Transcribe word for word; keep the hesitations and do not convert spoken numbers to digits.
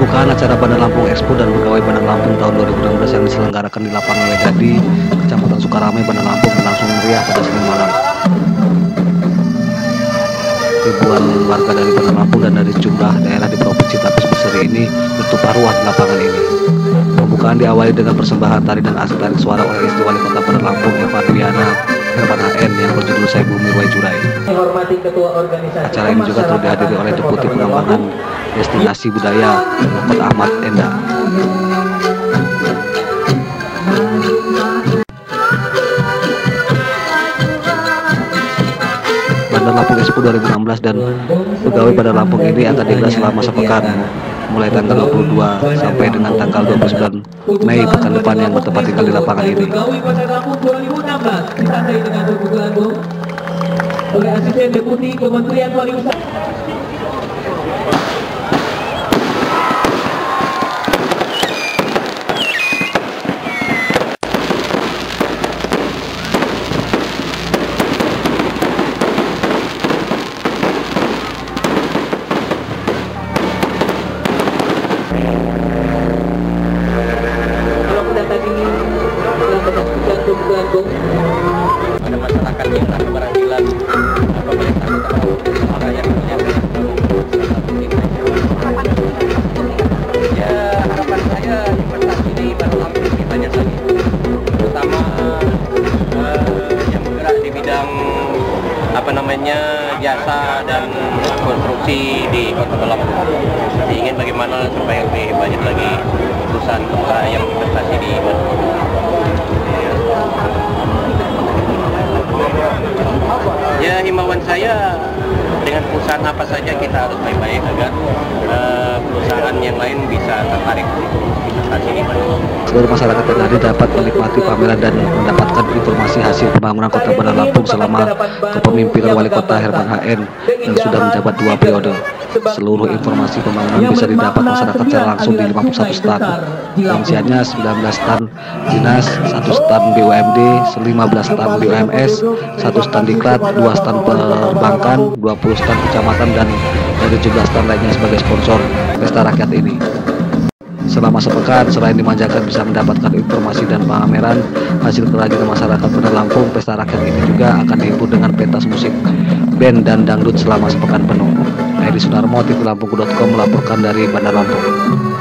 Pembukaan acara Bandar Lampung Expo dan Pegawai Bandar Lampung tahun dua ribu enam belas yang diselenggarakan di lapangan Wedadi, Kecamatan Sukarame, Bandar Lampung berlangsung meriah pada Senin malam. Ribuan warga dari Bandar Lampung dan dari sejumlah daerah di Provinsi Tapis Berseri ini bertumpah ruah di lapangan ini. Pembukaan diawali dengan persembahan tari dan aksi tarik suara oleh istri Wali Kota Bandar Lampung Eva Dwiana Herman H N yang berjudul Saya Bumi Wai Jurai. Acara ini juga turut dihadiri oleh Deputi Pengembangan Destinasi Budaya Kota Ahmad Enda. Bandar Lampung Expo dua ribu enam belas dan Pegawai Bandar Lampung ini akan digelar selama sepekan, mulai tanggal dua puluh dua sampai dengan tanggal dua puluh sembilan Mei pekan depan yang bertempat tinggal di lapangan ini. Oleh Asisten Deputi Kementerian Pariwisata. Ada masyarakat yang tak keberhasilan pemerintah kota rakyat ya, harapan saya investasi di Bandar Lampung lebih banyak lagi, terutama eh, yang bergerak di bidang apa namanya jasa dan konstruksi di Kota Bandar Lampung. Saya ingin bagaimana supaya lebih banyak lagi perusahaan kota yang investasi di Bandar Lampung. Ya, himbauan saya dengan perusahaan apa saja kita harus baik-baik agar uh, perusahaan yang lain bisa tertarik investasi di Bandar. Seluruh masyarakat yang hadir dapat menikmati pameran dan mendapatkan informasi hasil pembangunan Kota Bandar Lampung selama kepemimpinan Wali Kota Herman H N yang sudah menjabat dua periode. Seluruh informasi pembangunan bisa didapat masyarakat secara langsung di lima puluh satu stand. Rinciannya sembilan belas stand dinas, satu stand B U M D, lima belas stand B U M S, satu stand diklat, dua stand perbankan, dua puluh stand kecamatan, dan dari tujuh belas stand lainnya sebagai sponsor pesta rakyat ini. Selama sepekan, selain dimanjakan bisa mendapatkan informasi dan pameran hasil kerajinan masyarakat Bandar Lampung, pesta rakyat ini juga akan dihibur dengan pentas musik, band, dan dangdut selama sepekan penuh. Edi Sunarmo, T V Lampung dot com melaporkan dari Bandar Lampung.